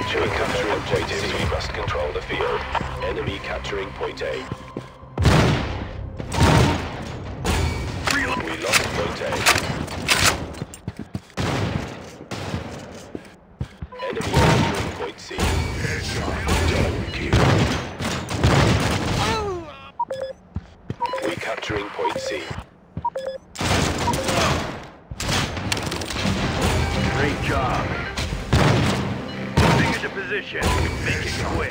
capturing point C. We must control the field. Enemy capturing point A. We lost point A. Enemy capturing point C. Double kill. We capturing point C. Great job. Moving into position. Make it quick.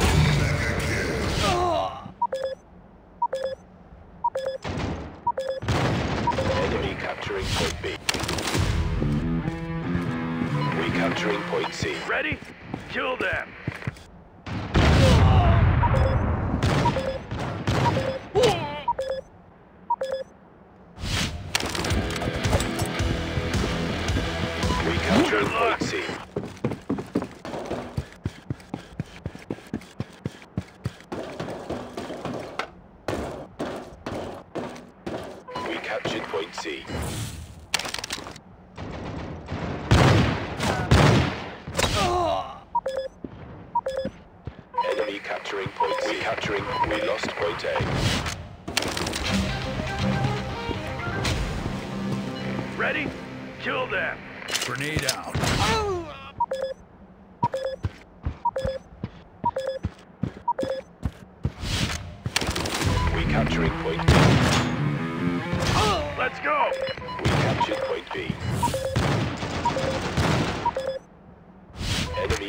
Enemy capturing point B. We capturing point C. Ready? Kill them. We capturing point C. We captured point C. Enemy capturing point C. We lost point A. Ready? Kill them. Grenade out. We capturing point B. Let's go. We captured point B. Enemy.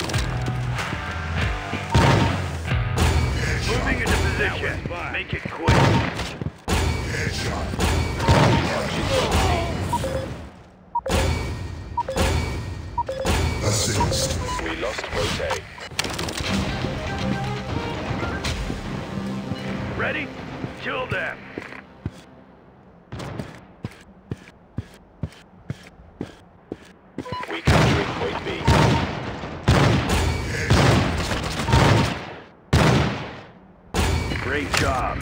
Moving into position. Make it quick. We captured point C. Assist. We lost point A. Ready? Kill them. We capturing point B. Great job.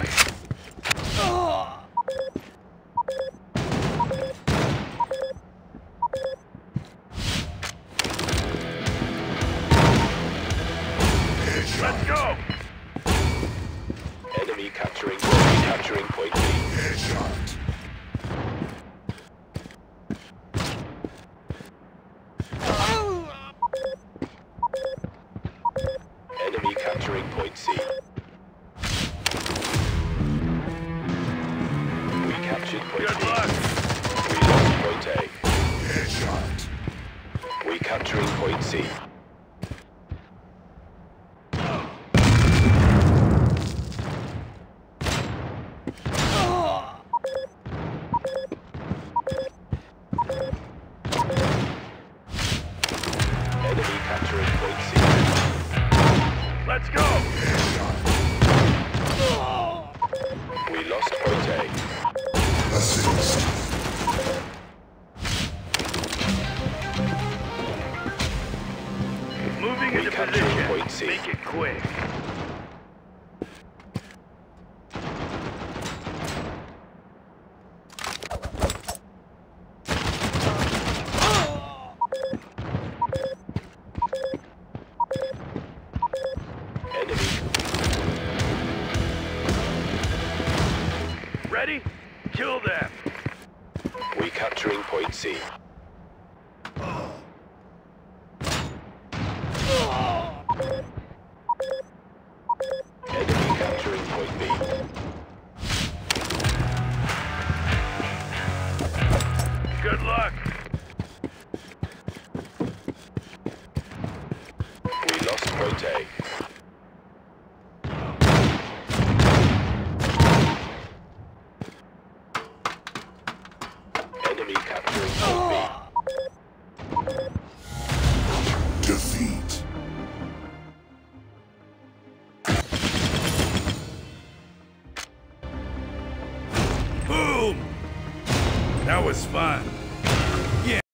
Let's go. Enemy capturing point B. Enemy capturing point C. We captured point Good B. luck. We lost point A. We capturing point C. Enemy capturing point C. Let's go. We lost point A. Assist. Moving We into captured position. point C. Make it quick. Enemy. Ready? Kill them. We capturing point C. Enemy capturing point B. Good luck. We lost point A. Enemy capturing point B. Defeat. Boom! That was fun.